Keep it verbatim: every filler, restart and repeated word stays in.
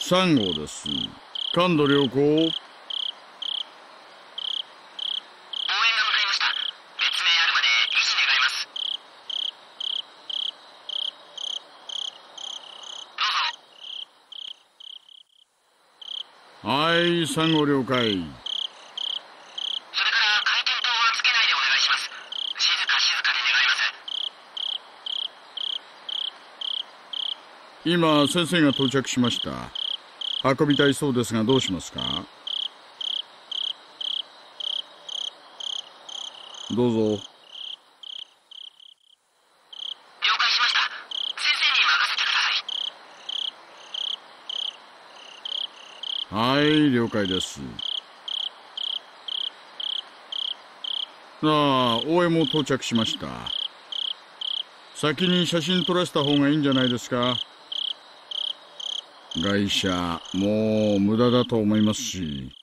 さん号です。感度良好。 応援が向かいました。別名あるまで維持願います。どうぞ。 はい、さん号了解。 それから回転灯はつけないでお願いします。静か静かで願います。 今、先生が到着しました。運びたいそうですが、どうしますか？どうぞ。 了解しました。先生に任せてください。 はい、了解です。さあ、応援も到着しました。先に写真撮らせた方がいいんじゃないですか？外車、もう無駄だと思いますし。